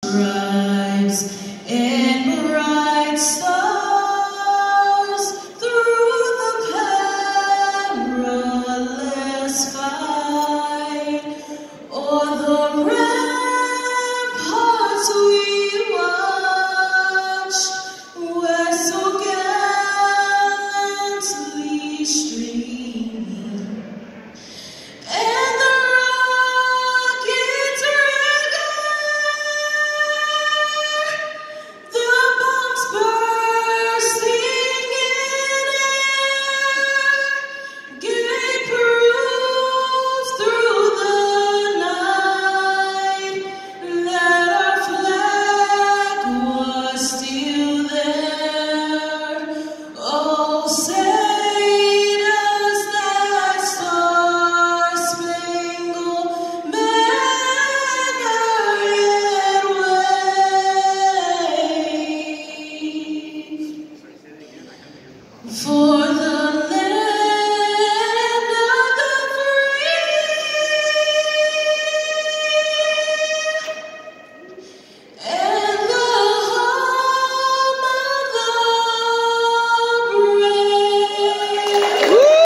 Rise in bright stars through the perilous fight, o'er the ramparts we watch, where so gallantly streaming, and the rockets the bombs bursting in air gave proof through the night that our flag was still there. Oh, say does that star-spangled banner yet wave? For